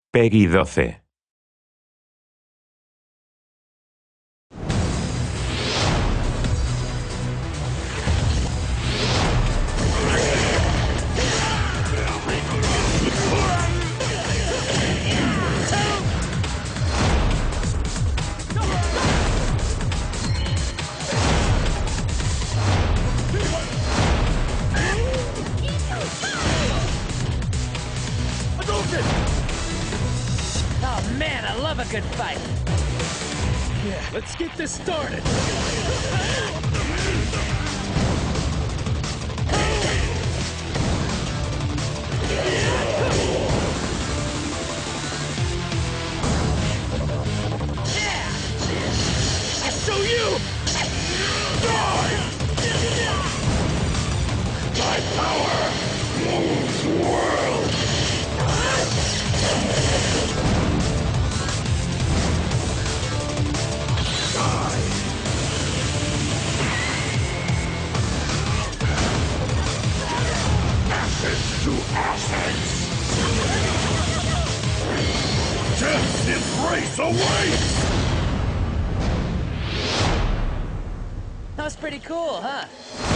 Peggy 12. Oh man, I love a good fight. Yeah, let's get this started. I'll show you! My power moves worlds! Ashes to ashes! Death's embrace awaits! That was pretty cool, huh?